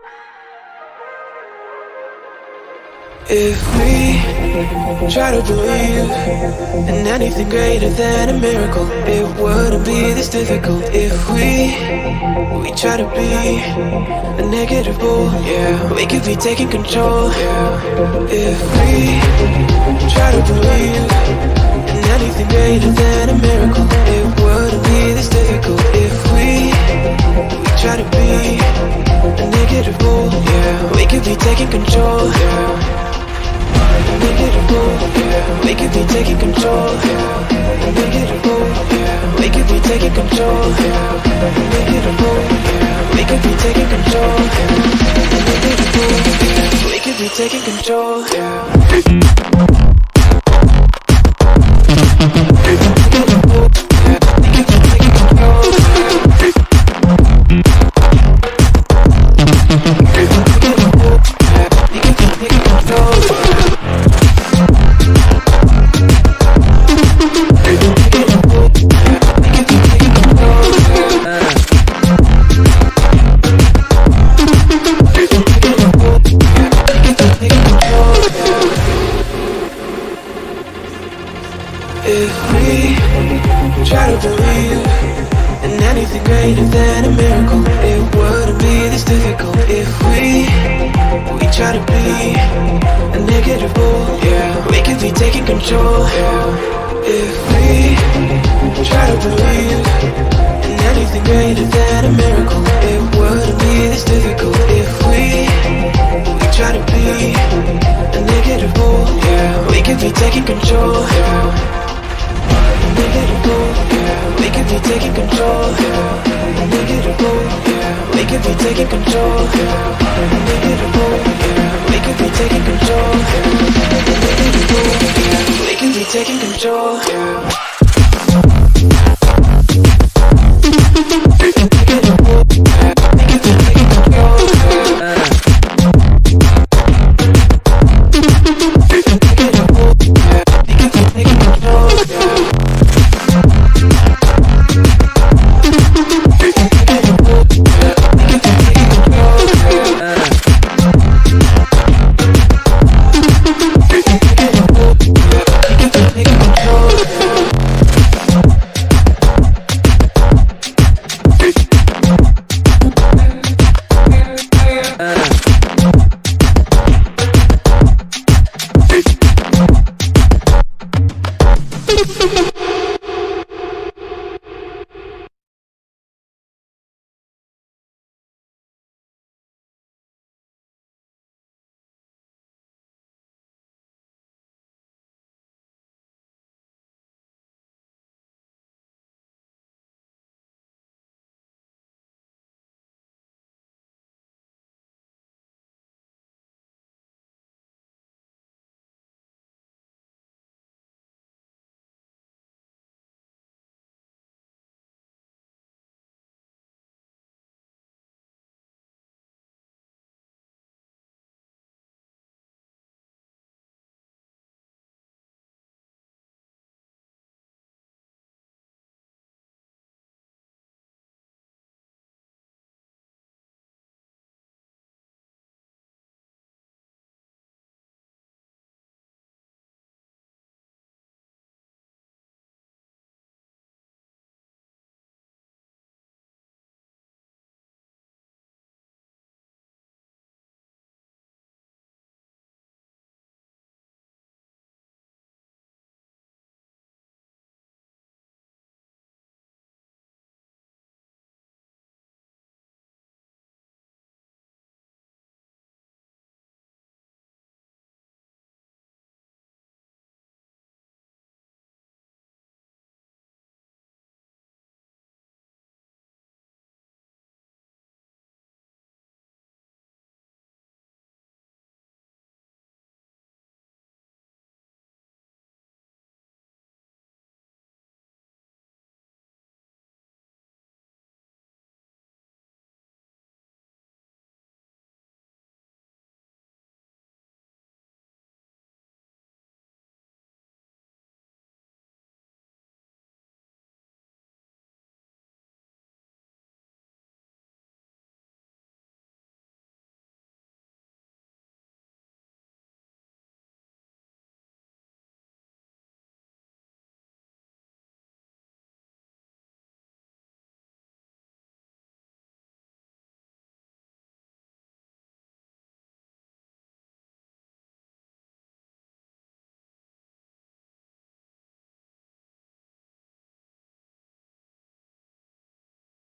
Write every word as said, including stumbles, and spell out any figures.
If we try to believe in anything greater than a miracle, it wouldn't be this difficult. If we we try to be a negative bull, yeah, we could be taking control. Yeah. If we try to believe in anything greater than a miracle, it wouldn't be this difficult. If we we try to be a negative bull, yeah, we could be taking control. Yeah. Negative bull, yeah. We could be taking control. Yeah. Negative bull, yeah. We could be taking control. Yeah. Negative bull, yeah. We could be taking control. Yeah. Negative bull, yeah. We could be taking control. Yeah. If we try to believe in anything greater than a miracle, it wouldn't be this difficult. If we we try to be a negative bull, yeah, we could be taking control. Yeah. If we try to believe in anything greater than a miracle, it wouldn't be this difficult. If we we try to be a negative bull, yeah, we could be taking control. Yeah. Negative bull, yeah. We could be taking control. Yeah. Negative bull, yeah. We could be taking control. Yeah. Negative bull, yeah. We could be taking control. Yeah. Negative bull, yeah. We could be taking control. Yeah.